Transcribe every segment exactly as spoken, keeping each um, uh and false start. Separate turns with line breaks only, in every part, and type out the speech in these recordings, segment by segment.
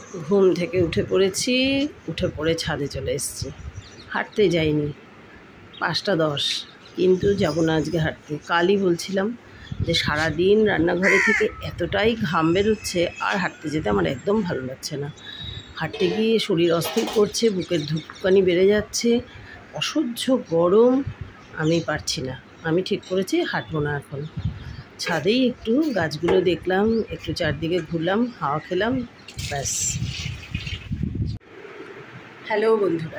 ঘুম থেকে উঠে পড়েছি, উঠে পড়ে ছাদে চলে এসেছি। হাঁটতে যাইনি, পাঁচটা দশ, কিন্তু যাব না আজকে হাঁটতে। কালই বলছিলাম যে সারাদিন রান্নাঘরে থেকে এতটাই ঘাম বেরোচ্ছে, আর হাঁটতে যেতে আমার একদম ভালো লাগছে না। হাঁটতে গিয়ে শরীর অস্থির করছে, বুকের ধুকপানি বেড়ে যাচ্ছে, অসহ্য গরম, আমি পারছি না। আমি ঠিক করেছি হাঁটবো না এখন। ছাদেই একটু গাছগুলো দেখলাম, একটু চারদিকে ঘুরলাম, হাওয়া খেলাম, ব্যাস। হ্যালো বন্ধুরা,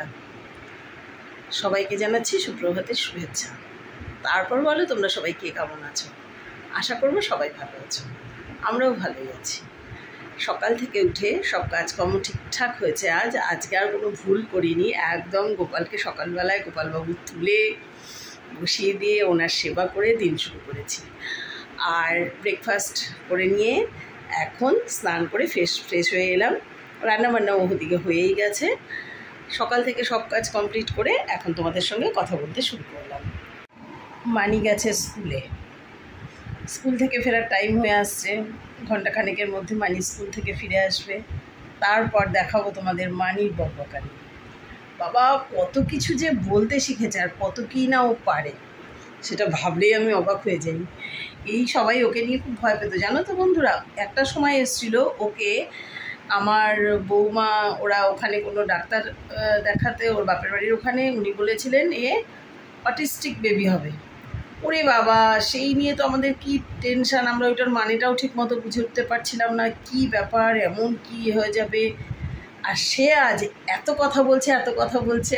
সবাইকে জানাচ্ছি সুপ্রভাতের শুভেচ্ছা। তারপর বলো তোমরা সবাই কে কেমন আছো? আশা করবো সবাই ভালো আছো, আমরাও ভালোই আছি। সকাল থেকে উঠে সব কাজকর্ম ঠিকঠাক হয়েছে। আজ আজকে আর কোনো ভুল করিনি, একদম গোপালকে সকালবেলায় গোপালবাবু তুলে বসিয়ে দিয়ে ওনার সেবা করে দিন শুরু করেছি। আর ব্রেকফাস্ট করে নিয়ে এখন স্নান করে ফ্রেশ ফ্রেশ হয়ে এলাম। রান্নাবান্না ওদিকে হয়েই গেছে। সকাল থেকে সব কাজ কমপ্লিট করে এখন তোমাদের সঙ্গে কথা বলতে শুরু করলাম। মানি গেছে স্কুলে, স্কুল থেকে ফেরার টাইম হয়ে আসছে, ঘণ্টাখানেকের মধ্যে মানি স্কুল থেকে ফিরে আসবে। তারপর দেখাবো তোমাদের মানির বকবকানি। বাবা কত কিছু যে বলতে শিখেছে, আর কত কী না ও পারে, সেটা ভাবলেই আমি অবাক হয়ে যাই। এই সবাই ওকে নিয়ে খুব ভয় পেত, জানো তো বন্ধুরা। একটা সময় এসেছিল ওকে আমার বৌমা, ওরা ওখানে কোনো ডাক্তার দেখাতে, ওর বাপের বাড়ির ওখানে, উনি বলেছিলেন এ অটিস্টিক বেবি হবে। ওরে বাবা, সেই নিয়ে তো আমাদের কি টেনশান, আমরা ওইটার মানেটাও ঠিক মতো বুঝে উঠতে পারছিলাম না, কি ব্যাপার, এমন কি হয়ে যাবে। আর সে আজ এত কথা বলছে, এত কথা বলছে,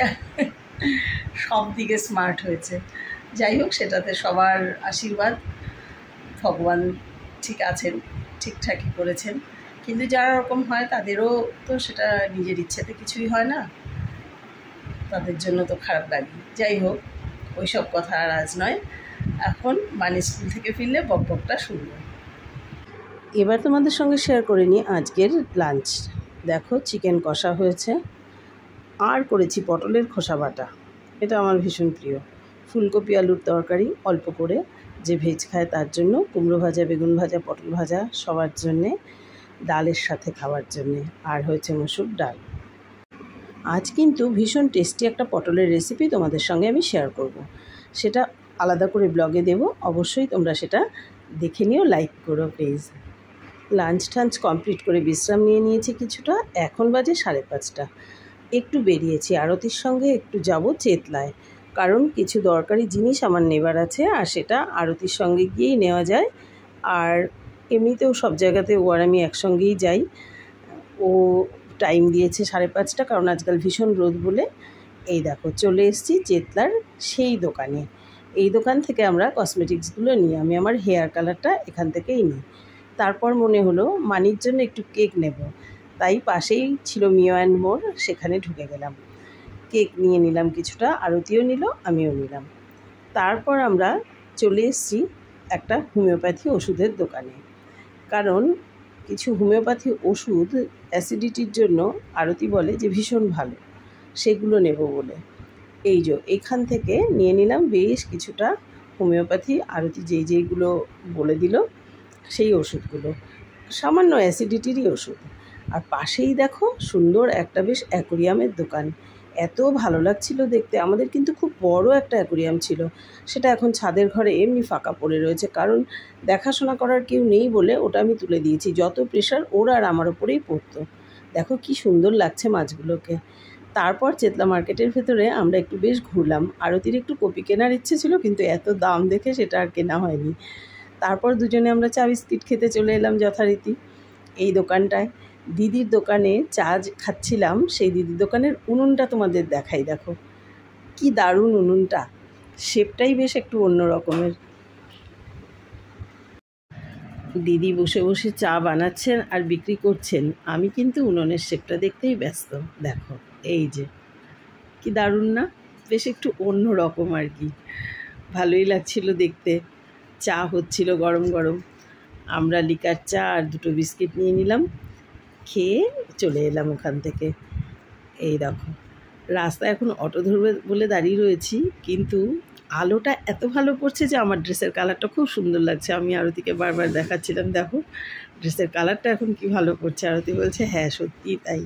সব দিকে স্মার্ট হয়েছে। যাই হোক, সেটাতে সবার আশীর্বাদ, ভগবান ঠিক আছেন, ঠিকঠাকই করেছেন। কিন্তু যারা ওরকম হয় তাদেরও তো সেটা নিজের ইচ্ছেতে কিছুই হয় না, তাদের জন্য তো খারাপ লাগে। যাই হোক, ওই সব কথা আর আজ নয়। এখন মানি স্কুল থেকে ফিরলে বকবকটা শুনবো। এবার তোমাদের সঙ্গে শেয়ার করে নিই আজকের লাঞ্চ। দেখো, চিকেন কষা হয়েছে, আর করেছি পটলের খোসা বাটা। এটা আমার ভীষণ প্রিয়। ফুলকপি আলুর তরকারি অল্প করে, যে ভেজ খায় তার জন্য, কুমড়ো ভাজা, বেগুন ভাজা, পটল ভাজা সবার জন্যে, ডালের সাথে খাওয়ার জন্যে, আর হয়েছে মসুর ডাল। আজ কিন্তু ভীষণ টেস্টি একটা পটলের রেসিপি তোমাদের সঙ্গে আমি শেয়ার করব। সেটা আলাদা করে ব্লগে দেব, অবশ্যই তোমরা সেটা দেখে নিও, লাইক করো প্লিজ। লাঞ্চ টাঞ্চ কমপ্লিট করে বিশ্রাম নিয়ে নিয়েছি কিছুটা। এখন বাজে সাড়ে পাঁচটা। একটু বেরিয়েছি আরতির সঙ্গে, একটু যাব চেতলায়, কারণ কিছু দরকারি জিনিস আমার নেবার আছে, আর সেটা আরতির সঙ্গে গিয়েই নেওয়া যায়। আর এমনিতেও সব জায়গাতে ও আর আমি একসঙ্গেই যাই। ও টাইম দিয়েছে সাড়ে পাঁচটা, কারণ আজকাল ভীষণ রোদ বলে। এই দেখো, চলে এসেছি চেতলার সেই দোকানে। এই দোকান থেকে আমরা কসমেটিক্সগুলো নিই, আমি আমার হেয়ার কালারটা এখান থেকেই নিই। তারপর মনে হলো মানির জন্য একটু কেক নেব, তাই পাশেই ছিল মিও অ্যান্ড মোর, সেখানে ঢুকে গেলাম। কেক নিয়ে নিলাম কিছুটা, আরতিও নিল, আমিও নিলাম। তারপর আমরা চলে এসেছি একটা হোমিওপ্যাথি ওষুধের দোকানে, কারণ কিছু হোমিওপ্যাথি ওষুধ অ্যাসিডিটির জন্য আরতি বলে যে ভীষণ ভালো, সেগুলো নেব বলে। এই যে এখান থেকে নিয়ে নিলাম বেশ কিছুটা হোমিওপ্যাথি, আরতি যেই যেইগুলো বলে দিল সেই ওষুধগুলো, সামান্য অ্যাসিডিটিরই ওষুধ। আর পাশেই দেখো সুন্দর একটা বেশ অ্যাকোরিয়ামের দোকান, এত ভালো লাগছিল দেখতে। আমাদের কিন্তু খুব বড় একটা অ্যাকোরিয়াম ছিল, সেটা এখন ছাদের ঘরে এমনি ফাঁকা পড়ে রয়েছে, কারণ দেখাশোনা করার কেউ নেই বলে ওটা আমি তুলে দিয়েছি। যত প্রেশার ওর আর আমার ওপরেই পড়তো। দেখো কি সুন্দর লাগছে মাছগুলোকে। তারপর চেতলা মার্কেটের ভেতরে আমরা একটু বেশ ঘুরলাম। আরতির একটু কপি কেনার ইচ্ছে ছিল, কিন্তু এত দাম দেখে সেটা আর কেনা হয়নি। তারপর দুজনে আমরা চা বিস্কিট খেতে চলে এলাম যথারীতি এই দোকানটায়। দিদির দোকানে চা খাচ্ছিলাম, সেই দিদির দোকানের উনুনটা তোমাদের দেখাই। দেখো কি দারুণ উনুনটা, শেপটাই বেশ একটু অন্য রকমের। দিদি বসে বসে চা বানাচ্ছেন আর বিক্রি করছেন, আমি কিন্তু উনুনের শেপটা দেখতেই ব্যস্ত। দেখো এই যে কি দারুণ না, বেশ একটু অন্য রকম আর কি, ভালোই লাগছিল দেখতে। চা হচ্ছিল গরম গরম, আমরা লিকার চা আর দুটো বিস্কিট নিয়ে নিলাম, খেয়ে চলে এলাম ওখান থেকে। এই দেখো রাস্তায় এখন অটো ধরবে বলে দাঁড়িয়ে রয়েছি, কিন্তু আলোটা এত ভালো পড়ছে যে আমার ড্রেসের কালারটা খুব সুন্দর লাগছে। আমি আরতিকে বারবার দেখাচ্ছিলাম, দেখো ড্রেসের কালারটা এখন কি ভালো পড়ছে। আরতি বলছে হ্যাঁ সত্যিই তাই।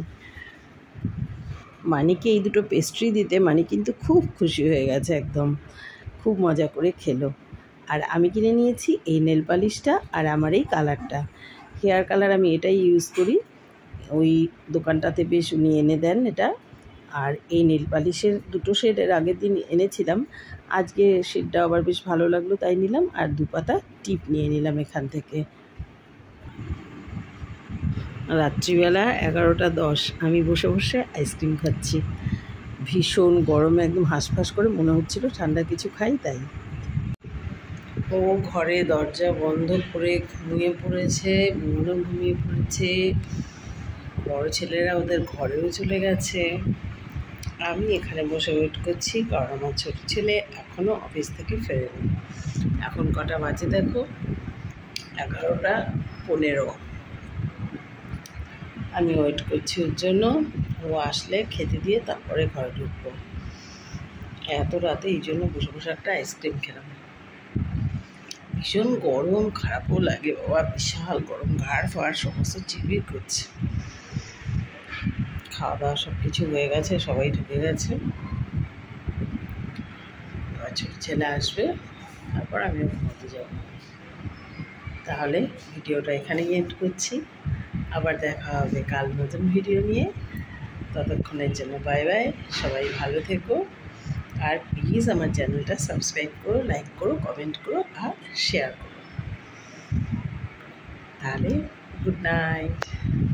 মানিকে এই দুটো পেস্ট্রি দিতে মানি কিন্তু খুব খুশি হয়ে গেছে, একদম খুব মজা করে খেলো। আর আমি কিনে নিয়েছি এই নেল পালিশটা আর আমার এই কালারটা, হেয়ার কালার আমি এটাই ইউজ করি। ওই দোকানটাতে বেশ উনি এনে দেন এটা। আর এই নেল পালিশের দুটো শেড এর আগের দিন এনেছিলাম, আজকে শেডটা আবার বেশ ভালো লাগলো তাই নিলাম। আর দু পাতা টিপ নিয়ে নিলাম এখান থেকে। রাত্রিবেলা এগারোটা দশ আমি বসে বসে আইসক্রিম খাচ্ছি। ভীষণ গরমে একদম হাঁসফাঁস করে মনে হচ্ছিল ঠান্ডা কিছু খাই, তাই। ও ঘরে দরজা বন্ধ করে ঘুমিয়ে পড়েছে, বোনও ঘুমিয়ে পড়েছে, বড় ছেলেরা ওদের ঘরেও চলে গেছে। আমি এখানে বসে ওয়েট করছি, কারণ আমার ছোটো ছেলে এখনও অফিস থেকে ফেরেনি। এখন কটা বাজে দেখো, এগারোটা পনেরো। আমি ওয়েট করছি ওর জন্য, ও আসলে খেতে দিয়ে তারপরে ঘরে ঢুকবো। এত রাতে এই জন্য বসে বসে একটা আইসক্রিম খেলাম। ভীষণ গরম, খারাপও লাগে বাবা, বিশাল গরম, ঘাড় ফাড় সমস্ত চিবির করছে। খাওয়া দাওয়া সব কিছু হয়ে গেছে, সবাই ঢুকে গেছে। এবার ছোটো ছেলে আসবে, তারপর আমি ঘুমাতে যাব। তাহলে ভিডিওটা এখানেই এন্ড করছি, আবার দেখা হবে কাল নতুন ভিডিও নিয়ে। ততক্ষণের জন্য বাই বাই, সবাই ভালো থেকো। আর প্লিজ আমার চ্যানেলটা সাবস্ক্রাইব করো, লাইক করো, কমেন্ট করো আর শেয়ার করো। তাহলে গুড নাইট।